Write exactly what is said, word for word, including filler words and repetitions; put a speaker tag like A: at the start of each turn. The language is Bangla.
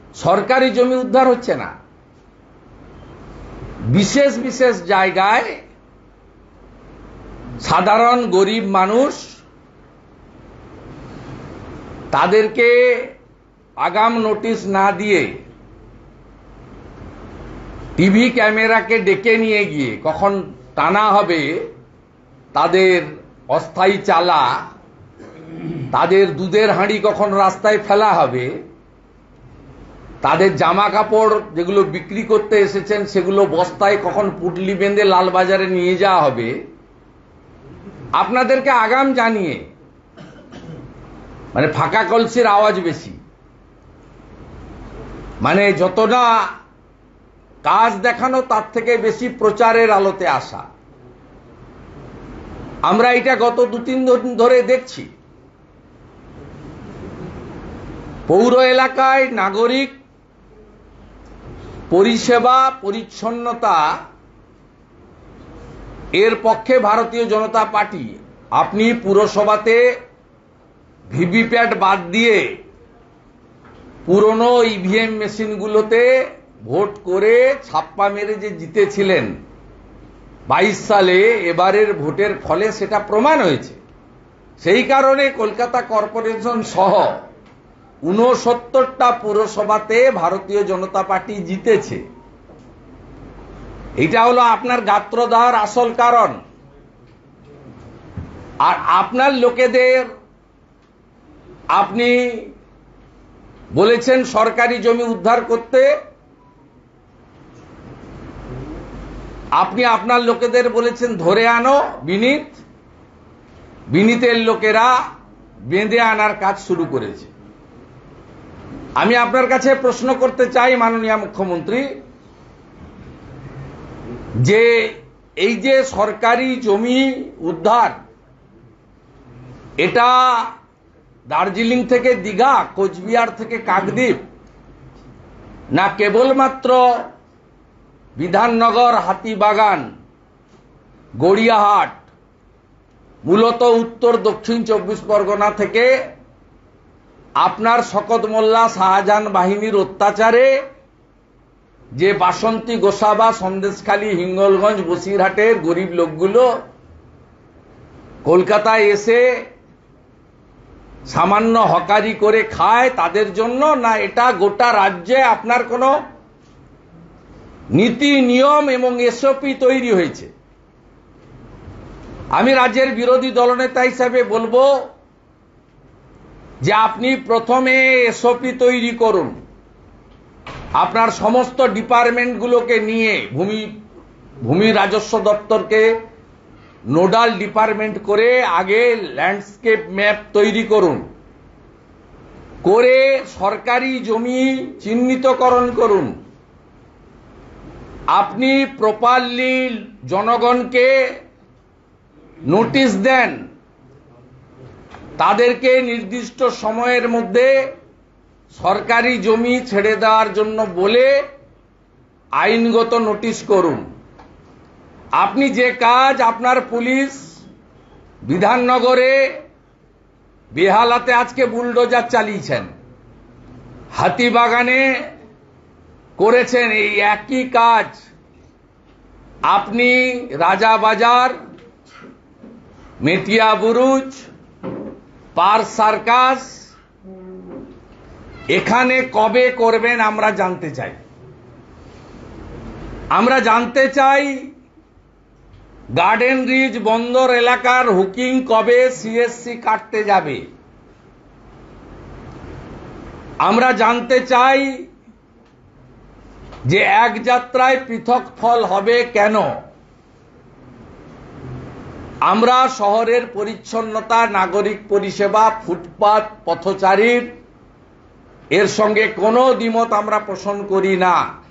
A: সরকারি জমি উদ্ধার হচ্ছে না, বিশেষ বিশেষ জায়গায় সাধারণ গরিব মানুষ তাদেরকে আগাম নোটিশ না দিয়ে টিভি ক্যামেরাকে ডেকে নিয়ে গিয়ে কখন টানা হবে তাদের অস্থায়ী চালা, তাদের দুধের হাঁড়ি কখন রাস্তায় ফেলা হবে, তাদের জামা কাপড় যেগুলো বিক্রি করতে এসেছেন সেগুলো বস্তায় কখন পুটলি বেঁধে লালবাজারে নিয়ে যাওয়া হবে, আপনাদেরকে আগাম জানিয়ে, মানে ফাঁকা কলসির আওয়াজ বেশি, মানে যতটা কাজ দেখানো তার থেকে বেশি প্রচারের আলোতে আসা। আমরা এটা গত দু তিন দিন ধরে দেখছি। পৌর এলাকায় নাগরিক পরিষেবা পরিচ্ছন্নতা এর পক্ষে ভারতীয় জনতা পার্টি। আপনি পুরসভাতে ভিভিপ্যাট বাদ দিয়ে পুরনো ইভিএম মেশিনগুলোতে ভোট করে ছাপ্পা মেরে যে জিতেছিলেন বাইশ সালে, এবারের ভোটের ফলে সেটা প্রমাণ হয়েছে। সেই কারণে কলকাতা কর্পোরেশন সহ ঊনসত্তরটা পুরসভাতে ভারতীয় জনতা পার্টি জিতেছে। এটা হলো আপনার গাত্রদাহর আসল কারণ। আর আপনার লোকেদের আপনি বলেছেন সরকারি জমি উদ্ধার করতে, আপনি আপনার লোকেদের বলেছেন ধরে আনো বিনীত, বিনীতের লোকেরা বেঁধে আনার কাজ শুরু করেছে। আমি আপনার কাছে প্রশ্ন করতে চাই মাননীয় মুখ্যমন্ত্রী, যে এই যে সরকারি জমি উদ্ধার, এটা দার্জিলিং থেকে দীঘা, কোচবিহার থেকে কাকদ্বীপ, না কেবলমাত্র বিধাননগর, হাতিবাগান, গড়িয়াহাট, মূলত উত্তর দক্ষিণ চব্বিশ পরগনা থেকে আপনার শকত মোল্লা শাহজাহান বাহিনীর অত্যাচারে যে বাসন্তী, গোসাবা, সন্দেশখালী, হিঙ্গলগঞ্জ, বসিরহাটের গরিব লোকগুলো কলকাতায় এসে সামান্য হকারি করে খায়, তাদের জন্য, না এটা গোটা রাজ্যে আপনার কোনো নীতি নিয়ম এবং এসওপি তৈরি হয়েছে? আমি রাজ্যের বিরোধী দলনেতা হিসাবে বলবো যে আপনি প্রথমে এসওপি তৈরি করুন, আপনার সমস্ত ডিপার্টমেন্টগুলোকে নিয়ে, ভূমি ভূমি রাজস্ব দপ্তরকে নোডাল ডিপার্টমেন্ট করে আগে ল্যান্ডস্কেপ ম্যাপ তৈরি করুন, করে সরকারি জমি চিহ্নিতকরণ করুন। আপনি প্রপারলি জনগণকে নোটিশ দেন, তাদেরকে নির্দিষ্ট সময়ের মধ্যে সরকারি জমি ছেড়ে দেওয়ার জন্য বলে আইনগত নোটিশ করুন। আপনি যে কাজ আপনার পুলিশ বিধাননগরে বেহালাতে আজকে বুলডোজার চালিয়েছেন, হাতিবাগানে করেছেন, এই একই কাজ আপনি রাজাবাজার, মেটিয়া বুরুজ, পার সার্কাস এখানে কবে করবেন আমরা জানতে চাই। আমরা জানতে চাই গার্ডেন রিজ বন্দর এলাকার হুকিং কবে সিএসসি কাটতে যাবে। আমরা জানতে চাই যে এক যাত্রায় পৃথক ফল হবে কেন। আমরা শহরের পরিচ্ছন্নতা, নাগরিক পরিষেবা, ফুটপাত, পথচারীর এর সঙ্গে কোনো দ্বিমত আমরা পোষণ করি না।